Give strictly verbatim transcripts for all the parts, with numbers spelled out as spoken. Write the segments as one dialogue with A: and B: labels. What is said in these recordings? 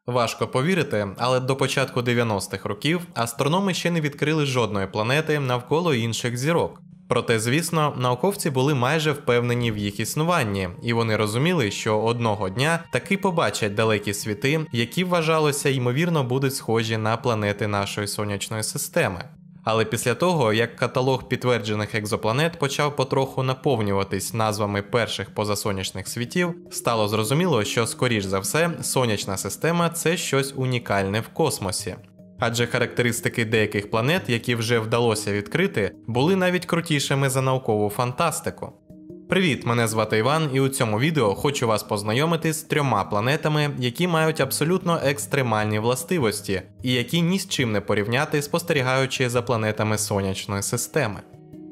A: Важко повірити, але до початку дев'яностих років астрономи ще не відкрили жодної планети навколо інших зірок. Проте, звісно, науковці були майже впевнені в їх існуванні, і вони розуміли, що одного дня таки побачать далекі світи, які, вважалося, ймовірно будуть схожі на планети нашої сонячної системи. Але після того, як каталог підтверджених екзопланет почав потроху наповнюватись назвами перших позасонячних світів, стало зрозуміло, що, скоріш за все, сонячна система – це щось унікальне в космосі. Адже характеристики деяких планет, які вже вдалося відкрити, були навіть крутішими за наукову фантастику. Привіт, мене звати Іван, і у цьому відео хочу вас познайомити з трьома планетами, які мають абсолютно екстремальні властивості, і які ні з чим не порівняти, спостерігаючи за планетами сонячної системи.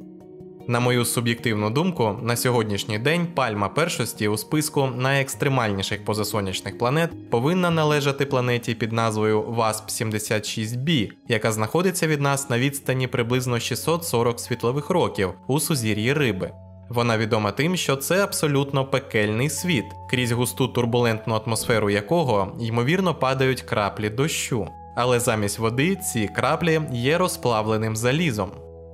A: На мою суб'єктивну думку, на сьогоднішній день пальма першості у списку найекстремальніших позасонячних планет повинна належати планеті під назвою васп сімдесят шість бі, яка знаходиться від нас на відстані приблизно шістсот сорок світлових років у сузір'ї Риби. Вона відома тим, що це абсолютно пекельний світ, крізь густу турбулентну атмосферу якого, ймовірно, падають краплі дощу. Але замість води ці краплі є розплавленим залізом.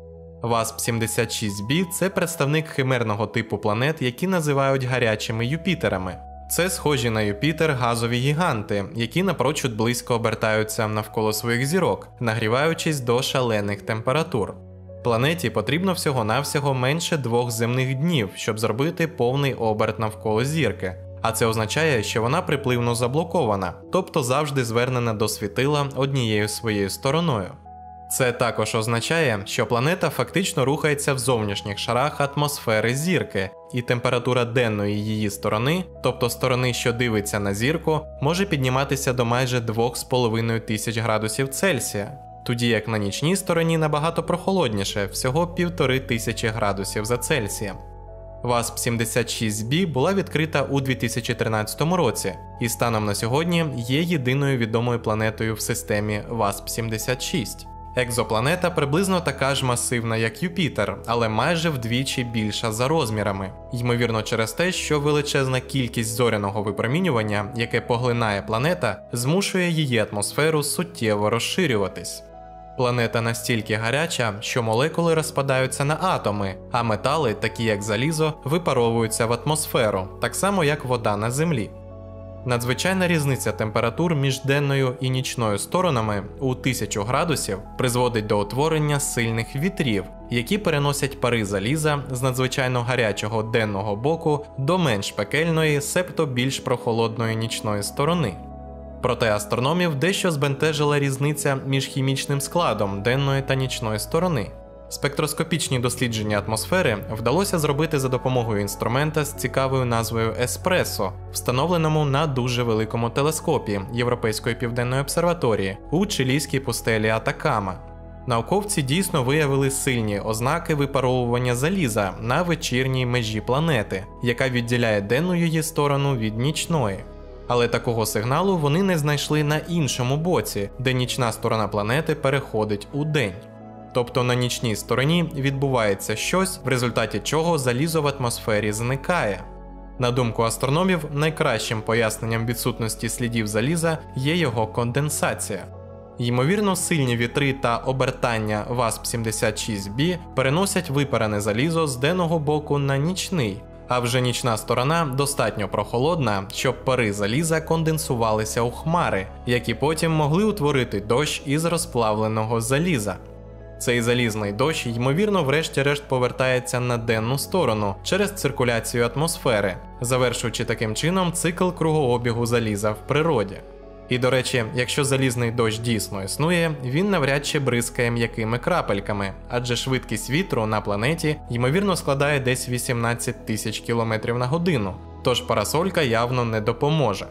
A: васп сімдесят шість бі – це представник химерного типу планет, які називають гарячими Юпітерами. Це схожі на Юпітер газові гіганти, які напрочуд близько обертаються навколо своїх зірок, нагріваючись до шалених температур. Планеті потрібно всього-навсього менше двох земних днів, щоб зробити повний оберт навколо зірки. А це означає, що вона припливно заблокована, тобто завжди звернена до світила однією своєю стороною. Це також означає, що планета фактично рухається в зовнішніх шарах атмосфери зірки, і температура денної її сторони, тобто сторони, що дивиться на зірку, може підніматися до майже двох з половиною тисяч градусів Цельсія, тоді як на нічній стороні набагато прохолодніше, всього півтори тисячі градусів за Цельсієм. васп сімдесят шість бі була відкрита у дві тисячі тринадцятому році, і станом на сьогодні є єдиною відомою планетою в системі васп сімдесят шість. Екзопланета приблизно така ж масивна, як Юпітер, але майже вдвічі більша за розмірами. Ймовірно через те, що величезна кількість зоряного випромінювання, яке поглинає планета, змушує її атмосферу суттєво розширюватись. Планета настільки гаряча, що молекули розпадаються на атоми, а метали, такі як залізо, випаровуються в атмосферу, так само як вода на Землі. Надзвичайна різниця температур між денною і нічною сторонами у тисячу градусів призводить до утворення сильних вітрів, які переносять пари заліза з надзвичайно гарячого денного боку до менш пекельної, себто більш прохолодної нічної сторони. Проте астрономів дещо збентежила різниця між хімічним складом денної та нічної сторони. Спектроскопічні дослідження атмосфери вдалося зробити за допомогою інструмента з цікавою назвою еспресо, встановленому на дуже великому телескопі Європейської південної обсерваторії у чилійській пустелі Атакама. Науковці дійсно виявили сильні ознаки випаровування заліза на вечірній межі планети, яка відділяє денну її сторону від нічної. Але такого сигналу вони не знайшли на іншому боці, де нічна сторона планети переходить у день. Тобто на нічній стороні відбувається щось, в результаті чого залізо в атмосфері зникає. На думку астрономів, найкращим поясненням відсутності слідів заліза є його конденсація. Ймовірно, сильні вітри та обертання васп сімдесят шість бі переносять випарене залізо з денного боку на нічний, а вже нічна сторона достатньо прохолодна, щоб пари заліза конденсувалися у хмари, які потім могли утворити дощ із розплавленого заліза. Цей залізний дощ, ймовірно, врешті-решт повертається на денну сторону через циркуляцію атмосфери, завершуючи таким чином цикл кругообігу заліза в природі. І, до речі, якщо залізний дощ дійсно існує, він навряд чи бризкає м'якими крапельками, адже швидкість вітру на планеті, ймовірно, складає десь вісімнадцять тисяч кілометрів на годину, тож парасолька явно не допоможе.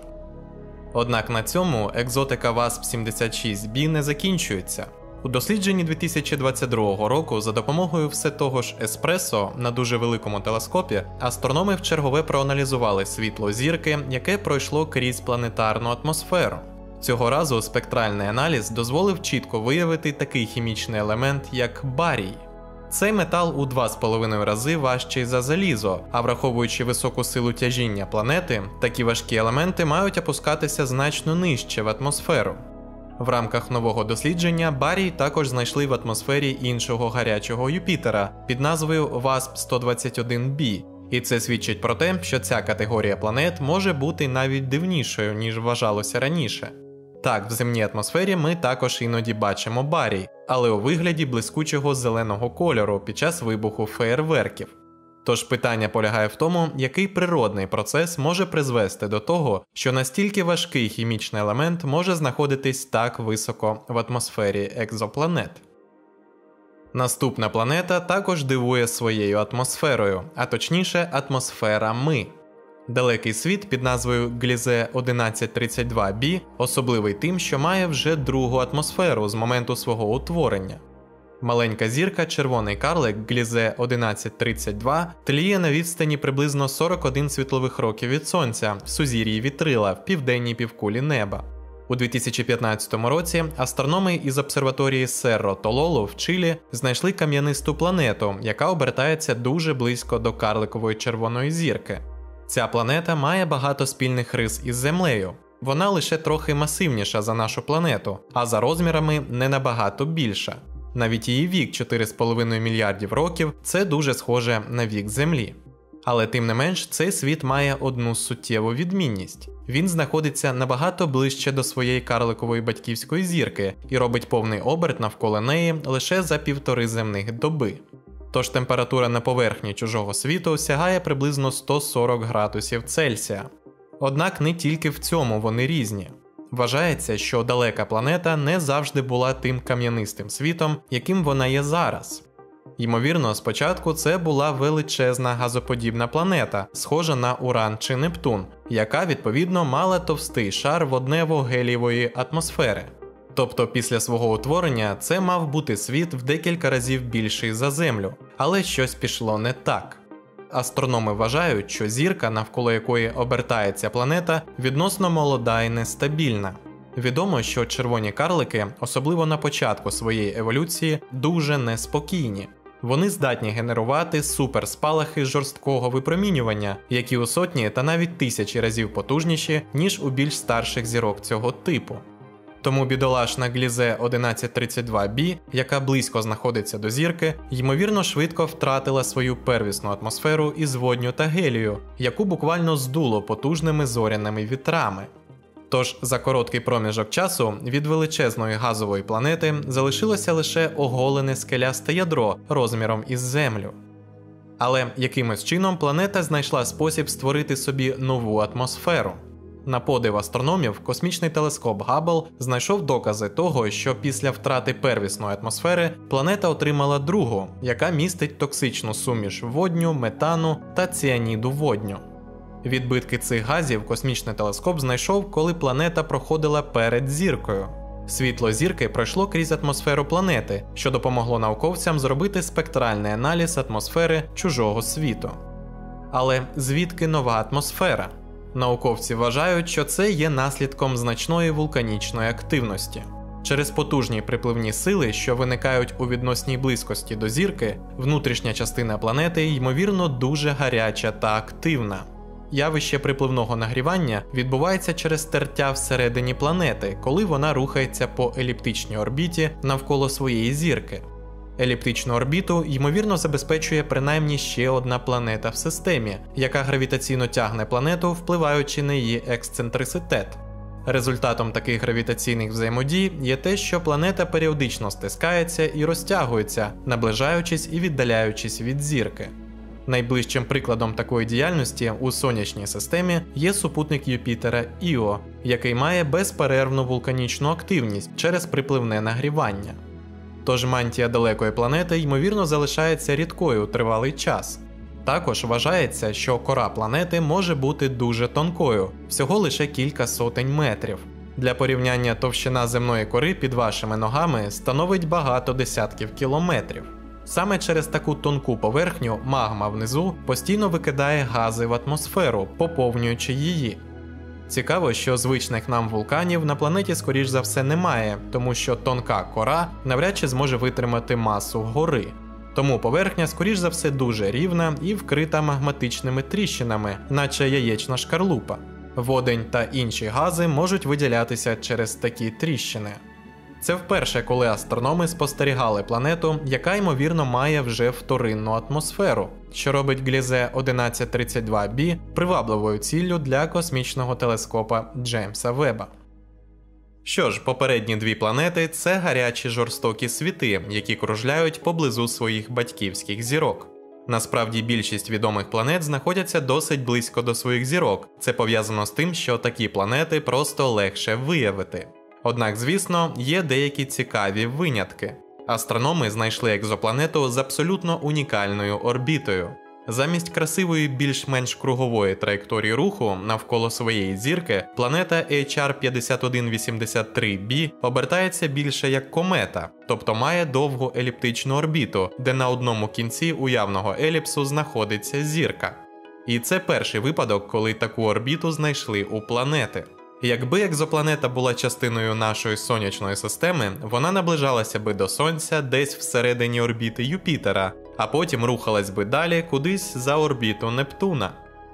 A: Однак на цьому екзотика васп сімдесят шість бі не закінчується. У дослідженні дві тисячі двадцять другого року за допомогою все того ж еспресо на дуже великому телескопі астрономи вчергове проаналізували світло зірки, яке пройшло крізь планетарну атмосферу. Цього разу спектральний аналіз дозволив чітко виявити такий хімічний елемент, як барій. Цей метал у два з половиною рази важчий за залізо, а враховуючи високу силу тяжіння планети, такі важкі елементи мають опускатися значно нижче в атмосферу. В рамках нового дослідження барій також знайшли в атмосфері іншого гарячого Юпітера під назвою васп сто двадцять один бі, і це свідчить про те, що ця категорія планет може бути навіть дивнішою, ніж вважалося раніше. Так, в земній атмосфері ми також іноді бачимо барій, але у вигляді блискучого зеленого кольору під час вибуху феєрверків. Тож питання полягає в тому, який природний процес може призвести до того, що настільки важкий хімічний елемент може знаходитись так високо в атмосфері екзопланет. Наступна планета також дивує своєю атмосферою, а точніше атмосферами. Далекий світ під назвою Gliese одинадцять тридцять два бі особливий тим, що має вже другу атмосферу з моменту свого утворення. Маленька зірка червоний карлик Gliese одинадцять тридцять два тліє на відстані приблизно сорок один світлових років від Сонця в сузір'ї Вітрила в південній півкулі неба. У дві тисячі п'ятнадцятому році астрономи із обсерваторії Серро Тололо в Чилі знайшли кам'янисту планету, яка обертається дуже близько до карликової червоної зірки. Ця планета має багато спільних рис із Землею. Вона лише трохи масивніша за нашу планету, а за розмірами не набагато більша. Навіть її вік чотири з половиною мільярдів років – це дуже схоже на вік Землі. Але тим не менш, цей світ має одну суттєву відмінність. Він знаходиться набагато ближче до своєї карликової батьківської зірки і робить повний оберт навколо неї лише за півтори земних доби. Тож температура на поверхні чужого світу сягає приблизно сто сорок градусів Цельсія. Однак не тільки в цьому вони різні. Вважається, що далека планета не завжди була тим кам'янистим світом, яким вона є зараз. Ймовірно, спочатку це була величезна газоподібна планета, схожа на Уран чи Нептун, яка, відповідно, мала товстий шар воднево-гелієвої атмосфери. Тобто після свого утворення це мав бути світ в декілька разів більший за Землю, але щось пішло не так. Астрономи вважають, що зірка, навколо якої обертається планета, відносно молода і нестабільна. Відомо, що червоні карлики, особливо на початку своєї еволюції, дуже неспокійні. Вони здатні генерувати суперспалахи жорсткого випромінювання, які у сотні та навіть тисячі разів потужніші, ніж у більш старших зірок цього типу. Тому бідолашна Gliese одинадцять тридцять два бі, яка близько знаходиться до зірки, ймовірно швидко втратила свою первісну атмосферу із водню та гелію, яку буквально здуло потужними зоряними вітрами. Тож за короткий проміжок часу від величезної газової планети залишилося лише оголене скелясте ядро розміром із Землю. Але якимось чином планета знайшла спосіб створити собі нову атмосферу. На подив астрономів, космічний телескоп Габбл знайшов докази того, що після втрати первісної атмосфери планета отримала другу, яка містить токсичну суміш водню, метану та ціаніду водню. Відбитки цих газів космічний телескоп знайшов, коли планета проходила перед зіркою. Світло зірки пройшло крізь атмосферу планети, що допомогло науковцям зробити спектральний аналіз атмосфери чужого світу. Але звідки нова атмосфера? Науковці вважають, що це є наслідком значної вулканічної активності. Через потужні припливні сили, що виникають у відносній близькості до зірки, внутрішня частина планети, ймовірно, дуже гаряча та активна. Явище припливного нагрівання відбувається через тертя всередині планети, коли вона рухається по еліптичній орбіті навколо своєї зірки. Еліптичну орбіту, ймовірно, забезпечує принаймні ще одна планета в системі, яка гравітаційно тягне планету, впливаючи на її ексцентриситет. Результатом таких гравітаційних взаємодій є те, що планета періодично стискається і розтягується, наближаючись і віддаляючись від зірки. Найближчим прикладом такої діяльності у сонячній системі є супутник Юпітера Іо, який має безперервну вулканічну активність через припливне нагрівання. Тож мантія далекої планети, ймовірно, залишається рідкою тривалий час. Також вважається, що кора планети може бути дуже тонкою, всього лише кілька сотень метрів. Для порівняння, товщина земної кори під вашими ногами становить багато десятків кілометрів. Саме через таку тонку поверхню магма внизу постійно викидає гази в атмосферу, поповнюючи її. Цікаво, що звичних нам вулканів на планеті скоріш за все немає, тому що тонка кора навряд чи зможе витримати масу гори. Тому поверхня, скоріш за все, дуже рівна і вкрита магматичними тріщинами, наче яєчна шкарлупа. Водень та інші гази можуть виділятися через такі тріщини. Це вперше, коли астрономи спостерігали планету, яка, ймовірно, має вже вторинну атмосферу, що робить Gliese одинадцять тридцять два бі привабливою ціллю для космічного телескопа Джеймса Веба. Що ж, попередні дві планети – це гарячі жорстокі світи, які кружляють поблизу своїх батьківських зірок. Насправді, більшість відомих планет знаходяться досить близько до своїх зірок. Це пов'язано з тим, що такі планети просто легше виявити. Однак, звісно, є деякі цікаві винятки. Астрономи знайшли екзопланету з абсолютно унікальною орбітою. Замість красивої більш-менш кругової траєкторії руху навколо своєї зірки, планета Ейч Ар п'ятдесят один вісімдесят три бі обертається більше як комета, тобто має довгу еліптичну орбіту, де на одному кінці уявного еліпсу знаходиться зірка. І це перший випадок, коли таку орбіту знайшли у планети. Якби екзопланета була частиною нашої сонячної системи, вона наближалася би до Сонця десь всередині орбіти Юпітера, а потім рухалась би далі кудись за орбіту Нептуна.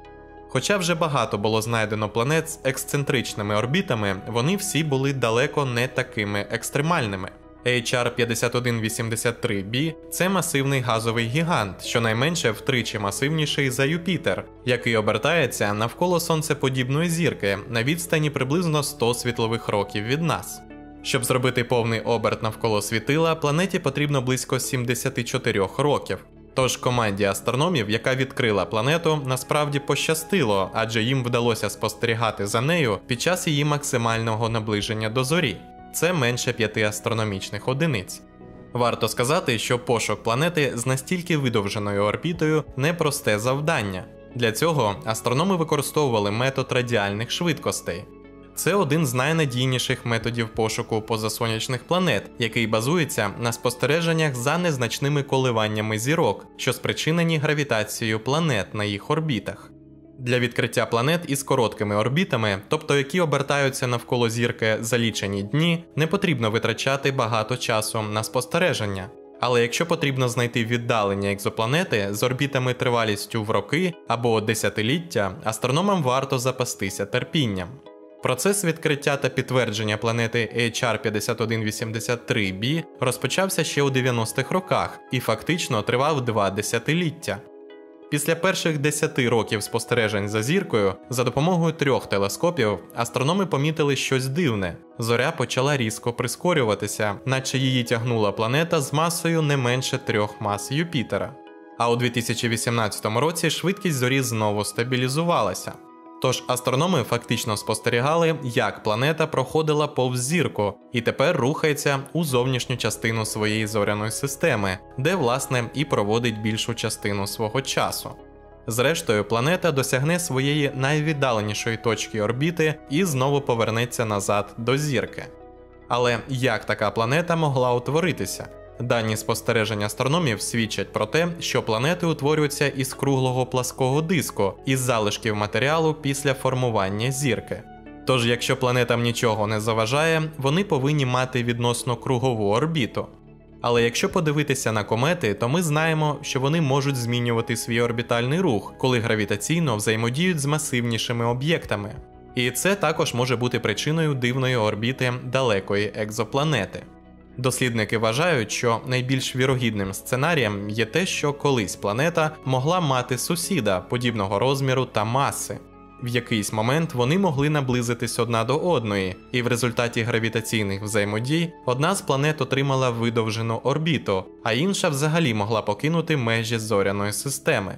A: Хоча вже багато було знайдено планет з ексцентричними орбітами, вони всі були далеко не такими екстремальними. Ейч Ар п'ятдесят один вісімдесят три бі – це масивний газовий гігант, щонайменше втричі масивніший за Юпітер, який обертається навколо сонцеподібної зірки на відстані приблизно сто світлових років від нас. Щоб зробити повний оберт навколо світила, планеті потрібно близько сімдесят чотири років. Тож команді астрономів, яка відкрила планету, насправді пощастило, адже їм вдалося спостерігати за нею під час її максимального наближення до зорі. Це менше п'яти астрономічних одиниць. Варто сказати, що пошук планети з настільки видовженою орбітою – непросте завдання. Для цього астрономи використовували метод радіальних швидкостей. Це один з найнадійніших методів пошуку позасонячних планет, який базується на спостереженнях за незначними коливаннями зірок, що спричинені гравітацією планет на їх орбітах. Для відкриття планет із короткими орбітами, тобто які обертаються навколо зірки за лічені дні, не потрібно витрачати багато часу на спостереження. Але якщо потрібно знайти віддалені екзопланети з орбітами тривалістю в роки або десятиліття, астрономам варто запастися терпінням. Процес відкриття та підтвердження планети Ейч Ар п'ятдесят один вісімдесят три бі розпочався ще у дев'яностих роках і фактично тривав два десятиліття. Після перших десяти років спостережень за зіркою, за допомогою трьох телескопів, астрономи помітили щось дивне. Зоря почала різко прискорюватися, наче її тягнула планета з масою не менше трьох мас Юпітера. А у дві тисячі вісімнадцятому році швидкість зорі знову стабілізувалася. Тож астрономи фактично спостерігали, як планета проходила повз зірку і тепер рухається у зовнішню частину своєї зоряної системи, де, власне, і проводить більшу частину свого часу. Зрештою, планета досягне своєї найвіддаленішої точки орбіти і знову повернеться назад до зірки. Але як така планета могла утворитися? Дані спостережень астрономів свідчать про те, що планети утворюються із круглого плаского диску, із залишків матеріалу після формування зірки. Тож, якщо планетам нічого не заважає, вони повинні мати відносно кругову орбіту. Але якщо подивитися на комети, то ми знаємо, що вони можуть змінювати свій орбітальний рух, коли гравітаційно взаємодіють з масивнішими об'єктами. І це також може бути причиною дивної орбіти далекої екзопланети. Дослідники вважають, що найбільш вірогідним сценарієм є те, що колись планета могла мати сусіда подібного розміру та маси. В якийсь момент вони могли наблизитись одна до одної, і в результаті гравітаційних взаємодій одна з планет отримала видовжену орбіту, а інша взагалі могла покинути межі зоряної системи.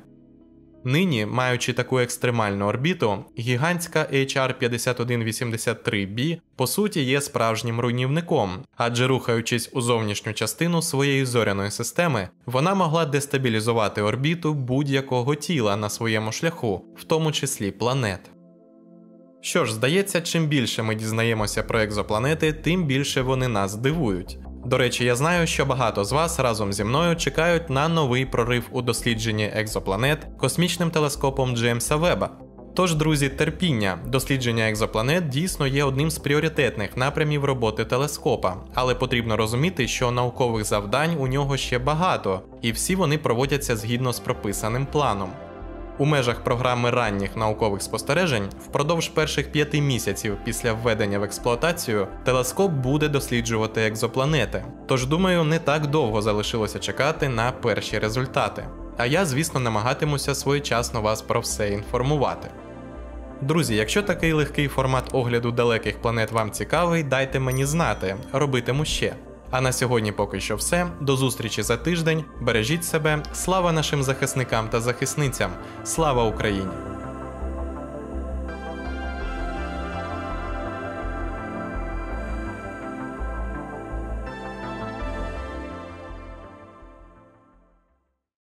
A: Нині, маючи таку екстремальну орбіту, гігантська Ейч Ар п'ятдесят один вісімдесят три бі по суті є справжнім руйнівником, адже рухаючись у зовнішню частину своєї зоряної системи, вона могла дестабілізувати орбіту будь-якого тіла на своєму шляху, в тому числі планет. Що ж, здається, чим більше ми дізнаємося про екзопланети, тим більше вони нас дивують. До речі, я знаю, що багато з вас разом зі мною чекають на новий прорив у дослідженні екзопланет космічним телескопом Джеймса Веба. Тож, друзі, терпіння. Дослідження екзопланет дійсно є одним з пріоритетних напрямів роботи телескопа, але потрібно розуміти, що наукових завдань у нього ще багато, і всі вони проводяться згідно з прописаним планом. У межах програми ранніх наукових спостережень впродовж перших п'яти місяців після введення в експлуатацію телескоп буде досліджувати екзопланети. Тож, думаю, не так довго залишилося чекати на перші результати. А я, звісно, намагатимуся своєчасно вас про все інформувати. Друзі, якщо такий легкий формат огляду далеких планет вам цікавий, дайте мені знати, робитиму ще. А на сьогодні поки що все. До зустрічі за тиждень. Бережіть себе. Слава нашим захисникам та захисницям. Слава Україні!